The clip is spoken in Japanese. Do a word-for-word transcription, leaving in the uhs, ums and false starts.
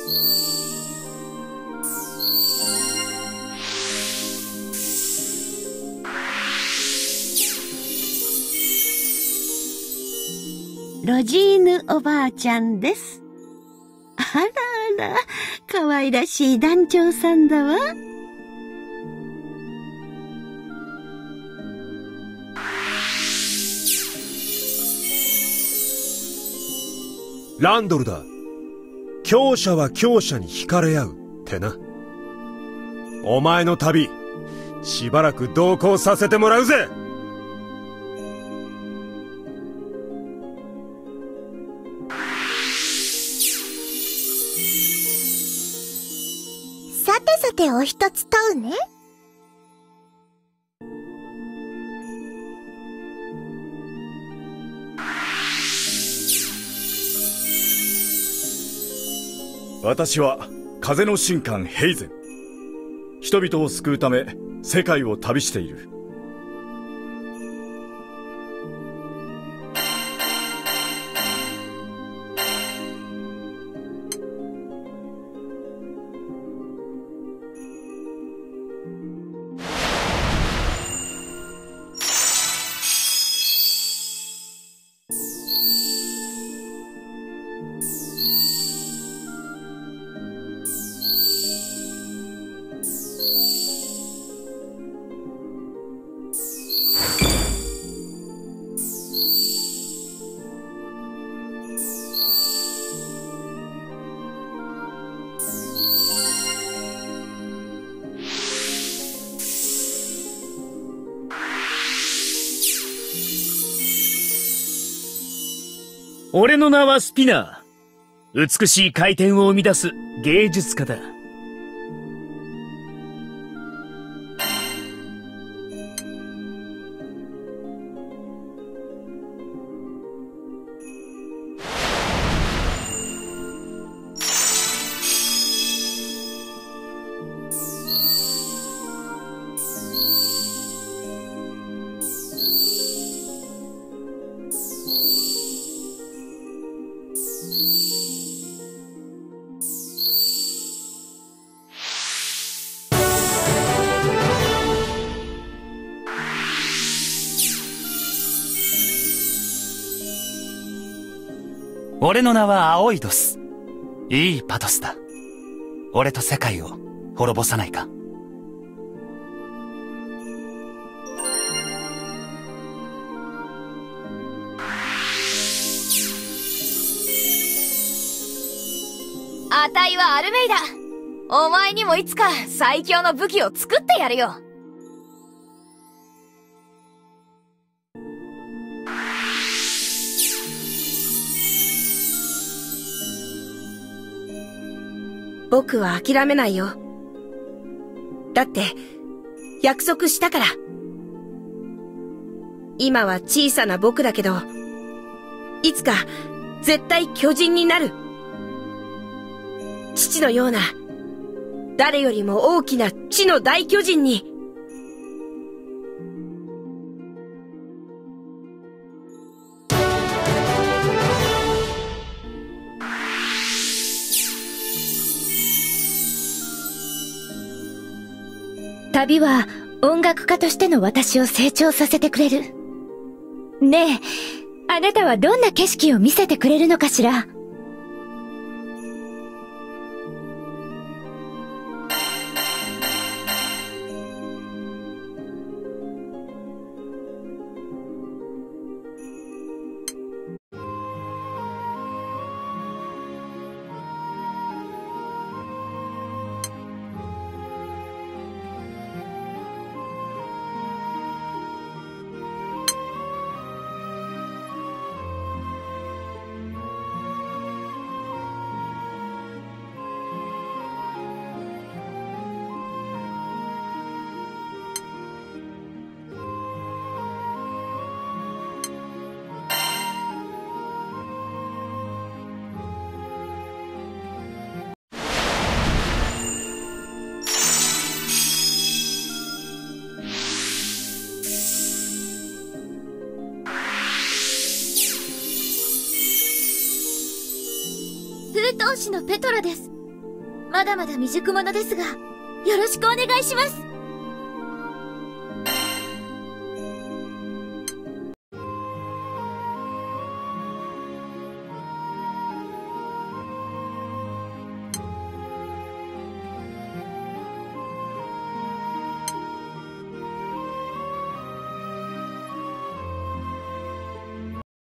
ロジーヌおばあちゃんです。あらあら、かわいらしい団長さんだわ。 ランドルだ。強者は強者に惹かれ合うってな。お前の旅、しばらく同行させてもらうぜ。 さてさてお一つ問うね。 私は風の神官ヘイゼン。人々を救うため世界を旅している。 俺の名はスピナー。美しい回転を生み出す芸術家だ。 俺の名はアオイドス。いいパトスだ。俺と世界を滅ぼさないか。 あたいはアルメイダ。お前にもいつか最強の武器を作ってやるよ。 僕は諦めないよ。だって、約束したから。今は小さな僕だけど、いつか絶対巨人になる。父のような、誰よりも大きな地の大巨人に。 旅は音楽家としての私を成長させてくれる。ねえ、あなたはどんな景色を見せてくれるのかしら？ 風闘士のペトラです。 まだまだ未熟者ですが、よろしくお願いします。